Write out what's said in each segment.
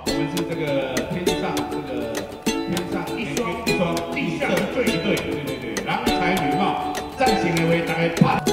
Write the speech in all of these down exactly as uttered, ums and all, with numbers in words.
我们是这个天上这个天上一双一双，地上一对一对，对对对，郎才女貌，站起来为大家拍。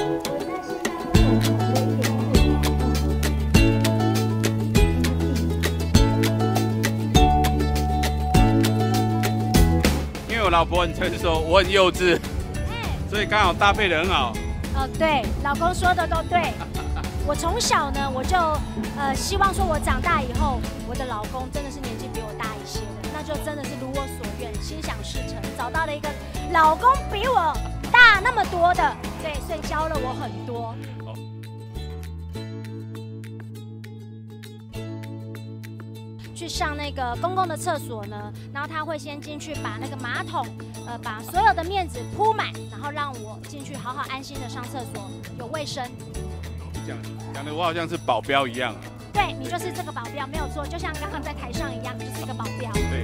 因为我老婆很成熟，我很幼稚，所以刚好搭配得很好。 哦，对，老公说的都对。我从小呢，我就呃希望说，我长大以后，我的老公真的是年纪比我大一些的，那就真的是如我所愿，心想事成，找到了一个老公比我大那么多的，对，所以教了我很多。去上那个公共的厕所呢，然后他会先进去把那个马桶，呃，把所有的面纸铺满，然后让我进去好好安心的上厕所，有卫生。 讲讲的我好像是保镖一样。 对，你就是这个保镖，没有错，就像刚刚在台上一样，你就是一个保镖。 对。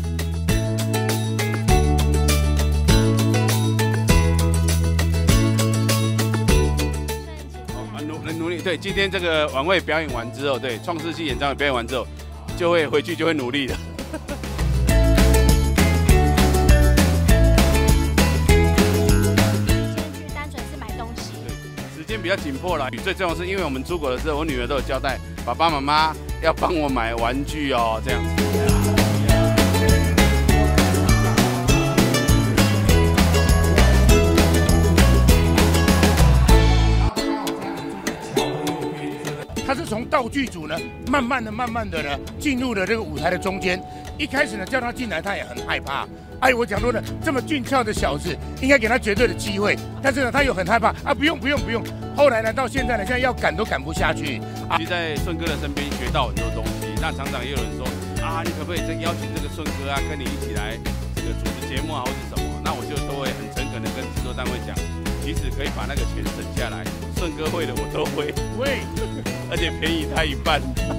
哦，努很努力。对，今天这个晚会表演完之后，对，创世纪演唱会表演完之后，就会回去就会努力的。时间比较紧迫了，最重要是因为我们出国的时候，我女儿都有交代，爸爸妈妈要帮我买玩具哦，这样子。 他是从道具组呢，慢慢的、慢慢的呢，进入了这个舞台的中间。一开始呢，叫他进来，他也很害怕。哎，我讲说呢，这么俊俏的小子，应该给他绝对的机会。但是呢，他又很害怕啊，不用、不用、不用。后来呢，到现在呢，现在要赶都赶不下去。 啊，其实在顺哥的身边学到很多东西。那常常也有人说啊，你可不可以再邀请这个顺哥啊，跟你一起来这个主持节目啊，或是什么？那我就都会很诚恳的跟制作单位讲，即使可以把那个钱省下来，顺哥会的我都会， 会， 而且便宜他一半。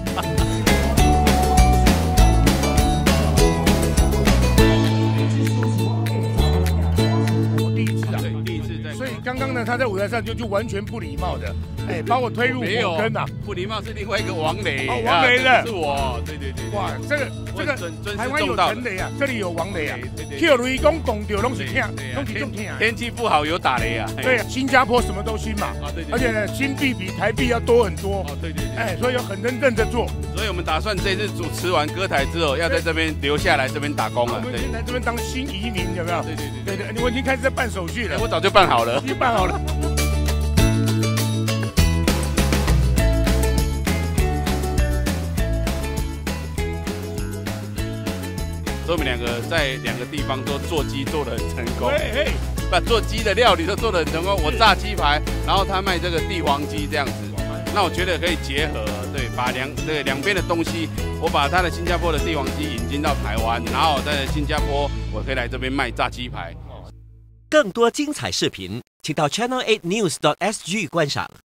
刚刚呢，他在舞台上就就完全不礼貌的，哎，把我推入火坑啊！ 不礼貌是另外一个王雷， 哦，王雷的， 是我，对对对。 哇，这个这个台湾有陈雷啊，这里有王雷啊，跳雷公公丢东西听，东西就听啊。 天气不好有打雷啊。 对，新加坡什么都新嘛，啊对对。而且呢，新币比台币要多很多。哦对对对。哎，所以要很认真的做。 所以我们打算这次主持完歌台之后，要在这边留下来这边打工啊。 我们先来这边当新移民，有没有？ 对对对对对，我已经开始在办手续了。 我早就办好了。 已经办好了。 所以我们两个在两个地方都做鸡做得很成功，把做鸡的料理都做得很成功。我炸鸡排，然后他卖这个帝王鸡这样子，那我觉得可以结合，对，把两对两边的东西，我把他的新加坡的帝王鸡引进到台湾，然后在新加坡我可以来这边卖炸鸡排。 更多精彩视频，请到 channel eight news dot s g 观赏。